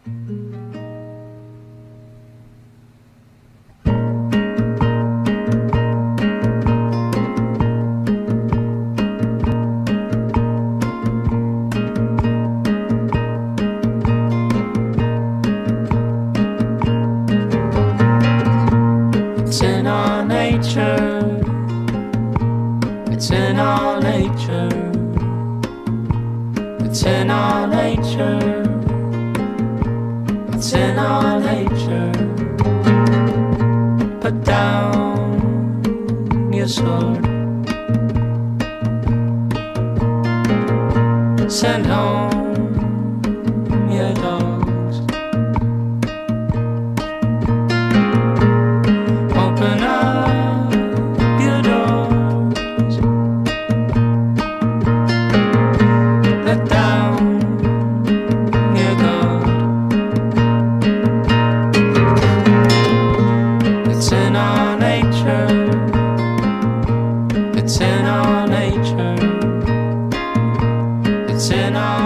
It's in our nature. It's in our nature. It's in our nature. It's in our nature. Put down your sword. Send home your dogs. Open up your doors. Let down your guard. It's in our nature. It's in our nature. It's in our